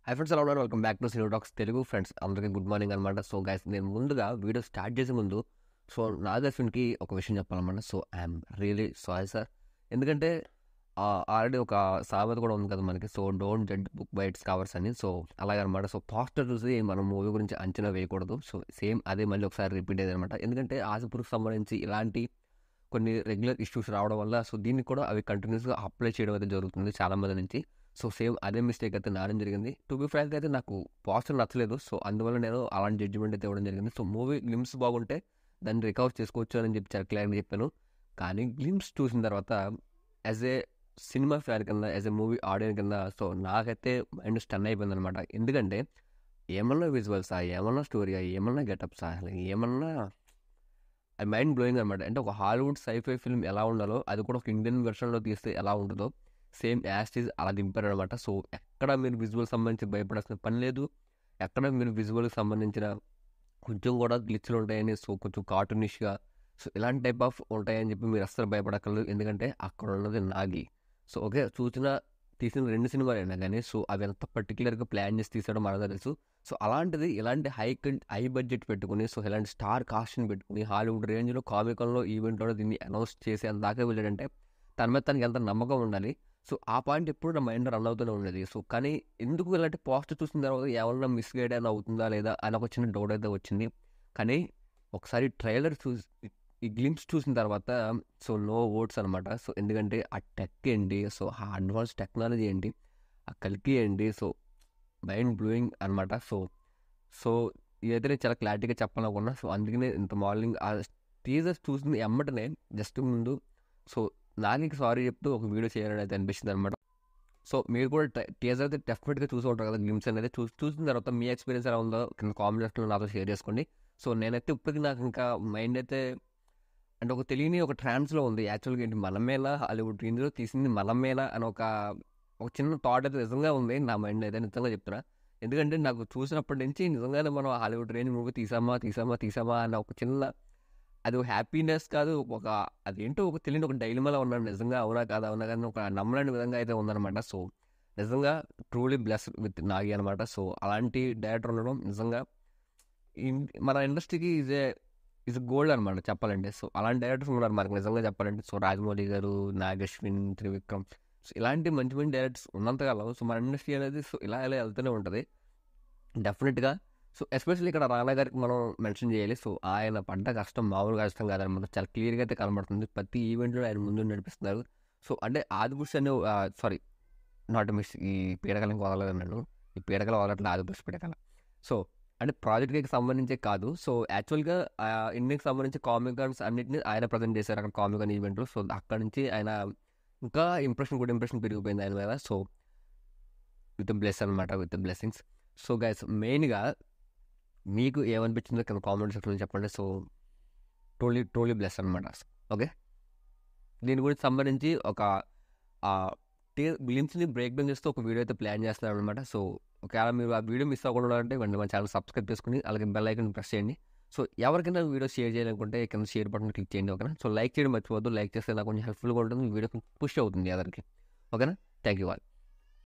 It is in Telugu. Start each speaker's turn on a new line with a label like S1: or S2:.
S1: హై ఫ్రెండ్స్, ఎలా ఉన్నారు? Welcome back to cine talks Telugu. Friends అందరికీ గుడ్ మార్నింగ్ అనమాట. సో గైస్, నేను ముందుగా వీడియో స్టార్ట్ చేసే ముందు నాగార్జున్కి ఒక విషయం చెప్పాలన్నమాట. So I'm really sorry sir. ఎందుకంటే ఆల్రెడీ ఒక సామెత కూడా ఉంది కదా మనకి. So don't judge book by its covers అని. సో అలాగనమాట. సో పోస్టర్ చూసి మనం మూవీ గురించి అంచనా వేయకూడదు. సో సేమ్ అదే మళ్ళీ ఒకసారి రిపీట్ అయ్యేది అనమాట. ఎందుకంటే ఆశపురికి సంబంధించి ఇలాంటి కొన్ని రెగ్యులర్ ఇష్యూస్ రావడం వల్ల సో దీన్ని కూడా అవి కంటిన్యూస్గా అప్లై చేయడం అయితే జరుగుతుంది చాలామంది నుంచి. సో సేమ్ అదే మిస్టేక్ అయితే నాడం జరిగింది. టు బి ఫ్రాంక్ అయితే నాకు పోస్టర్ నచ్చలేదు. సో అందువల్ల నేను అలాంటి జడ్జిమెంట్ అయితే ఇవ్వడం జరిగింది. సో మూవీ గ్లిమ్స్ బాగుంటే దాన్ని రికవర్ చేసుకోవచ్చు అని చెప్పి చాలా క్లియర్గా చెప్పాను. కానీ గ్లిమ్స్ చూసిన తర్వాత యాజ్ ఏ సినిమా ఫ్యాన్ కింద, యాజ్ ఏ మూవీ ఆడియన్స్ కింద సో నాకైతే మైండ్ స్టన్ అయిపోయింది అనమాట. ఎందుకంటే ఏమన్నా విజువల్సా, ఏమన్నా స్టోరీయా, ఏమన్నా గెటప్సా, అసలు ఏమన్నా అది మైండ్ బ్లోయింగ్ అనమాట. అంటే ఒక హాలీవుడ్ సైఫై ఫిల్మ్ ఎలా ఉండాలో అది కూడా ఒక ఇండియన్ వెర్షన్లో తీస్తే ఎలా ఉంటుందో సేమ్ యాస్టీజ్ అలా దింపారు అనమాట. సో ఎక్కడ మీరు విజువల్ సంబంధించి భయపడాల్సిన పని లేదు. ఎక్కడ మీరు విజువల్కి సంబంధించిన కొంచెం కూడా గ్లిచ్లు ఉంటాయని, సో కొంచెం కార్టూనిష్గా సో ఇలాంటి టైప్ ఆఫ్ ఉంటాయని చెప్పి మీరు అస్సలు భయపడక్కర్లేదు. ఎందుకంటే అక్కడ ఉన్నది నాగి. సో ఓకే, తీసిన 2 సినిమాలు అయినా కానీ సో అవి ఎంత పర్టికులర్గా ప్లాన్ చేసి తీసాడో మనకు తెలుసు. సో అలాంటిది ఇలాంటి హై బడ్జెట్ పెట్టుకుని, సో ఇలాంటి స్టార్ కాస్ట్ని పెట్టుకుని హాలీవుడ్ రేంజ్లో కామికల్లో ఈవెంట్లో దీన్ని అనౌన్స్ చేసి అంత దాకా వెళ్ళాడంటే తన మీద తనకి ఎంత నమ్మకం ఉండాలి. సో ఆ పాయింట్ ఎప్పుడు నా మైండ్ రన్ అవుతూనే ఉండేది. సో కానీ ఎందుకు ఇలాంటి పోస్టర్ చూసిన తర్వాత ఏమన్నా మిస్గైడ్ అయినా అవుతుందా లేదా అని ఒక చిన్న డౌట్ అయితే వచ్చింది. కానీ ఒకసారి ట్రైలర్ ఈ గ్లింప్స్ చూసిన తర్వాత సో నో వర్డ్స్ అనమాట. సో ఎందుకంటే ఆ టెక్ ఏంటి, సో ఆ అడ్వాన్స్ టెక్నాలజీ ఏంటి, ఆ కల్కి ఏంటి, సో మైండ్ బ్లోయింగ్ అనమాట. సో ఇదైతే నేను చాలా క్లారిటీగా చెప్పాలనుకున్నా. సో అందుకనే ఇంత మార్నింగ్ ఆ టీజర్స్ చూసింది ఎమ్మటనే జస్ట్ ముందు సో నానికి సారీ చెప్తూ ఒక వీడియో చేయాలని అయితే అనిపిస్తుంది అనమాట. సో మీరు కూడా టీజర్ అయితే డెఫినెట్గా చూసి ఉంటారు కదా. గ్లిమ్స్ అనేది చూసిన తర్వాత మీ ఎక్స్పీరియన్స్ ఎలా ఉందో కింద కామెంట్ సెక్షన్లో నాతో షేర్ చేసుకోండి. సో నేనైతే ఇప్పటికీ నాకు ఇంకా మైండ్ అయితే అంటే ఒక తెలియని ఒక ట్రాన్స్లో ఉంది. యాక్చువల్గా ఏంటి మనమేలా హాలీవుడ్ రేంజ్లో తీసింది మనమేలా అని ఒక చిన్న థాట్ అయితే నిజంగా ఉంది నా మైండ్ అయితే, నిజంగా చెప్తున్నా. ఎందుకంటే నాకు చూసినప్పటి నుంచి నిజంగానే మనం హాలీవుడ్ రేంజ్ మూవీ తీసామా అన్న ఒక చిన్న అది ఒక హ్యాపీనెస్ కాదు, అదేంటో ఒక తెలియని ఒక డైలమాలో ఉన్నాను. నిజంగా అవునా కాదా కానీ ఒక నమ్మలేని విధంగా అయితే ఉందన్నమాట. సో నిజంగా ట్రూలీ బ్లెస్డ్ విత్ నాగి అనమాట. సో అలాంటి డైరెక్టర్ ఉండడం నిజంగా మన ఇండస్ట్రీకి ఈజ్ గోల్డ్ అనమాట చెప్పాలంటే. సో అలాంటి డైరెక్టర్స్ ఉన్నారు మనకు నిజంగా చెప్పాలంటే. సో రాజమౌళి గారు, నాగ్ అశ్విన్, త్రివిక్రమ్, సో ఇలాంటి మంచి మంచి డైరెక్టర్స్ ఉన్నంతకాలం సో మన ఇండస్ట్రీ అనేది సో ఇలా వెళ్తూనే ఉంటుంది డెఫినెట్గా. సో ఎస్పెషల్లీ ఇక్కడ రానా గారికి మనం మెన్షన్ చేయాలి. సో ఆయన పడ్డ కష్టం మామూలుగా కష్టం కాదనమాట. చాలా క్లియర్గా అయితే కనబడుతుంది. ప్రతి ఈవెంట్లో ఆయన ముందు నడిపిస్తున్నారు. సో అంటే ఆదిపురుష్ అని నాట్ మిస్ ఈ పీడకల ఇంకా వదలదన్నాడు. ఈ పీడకల వదలట్లేదు, ఆదిపురుష్ పీడకల. సో అంటే ప్రాజెక్ట్కి సంబంధించే కాదు. సో యాక్చువల్గా ఇండియాకి సంబంధించి కామికన్స్ అన్నింటినీ ఆయన ప్రజెంట్ చేశారు అక్కడ కామికన్ ఈవెంట్లో. సో అక్కడ నుంచి ఆయన ఇంకా గుడ్ ఇంప్రెషన్ పెరిగిపోయింది ఆయన మీద. సో విత్ బ్లెస్ అనమాట, విత్ బ్లెస్సింగ్స్. సో గైస్, మెయిన్గా మీకు ఏమనిపించిందో కింద కామెంట్ సెక్షన్లో చెప్పండి. సో టోలీ బ్లెస్ అనమాట. ఓకే, దీని గురించి సంబంధించి ఒక గ్లిమ్స్ని బ్రేక్ డౌన్ చేస్తూ ఒక వీడియో అయితే ప్లాన్ చేస్తున్నారు అనమాట. సో ఒకవేళ మీరు ఆ వీడియో మిస్ అవ్వకుండా అంటే వెంటనే మన ఛానల్ సబ్స్క్రైబ్ చేసుకుని అలాగే బెల్ ఐకాన్ ప్రెస్ చేయండి. సో ఎవరికైనా వీడియో షేర్ చేయాలనుకుంటే కింద షేర్ బటన్ క్లిక్ చేయండి. ఓకేనా? సో లైక్ చేయడం మర్చిపోవద్దు. లైక్ చేస్తే నాకు కొంచెం హెల్ప్ఫుల్గా ఉంటుంది, వీడియో పుష్ అవుతుంది అందరికి. ఓకేనా? Thank you all.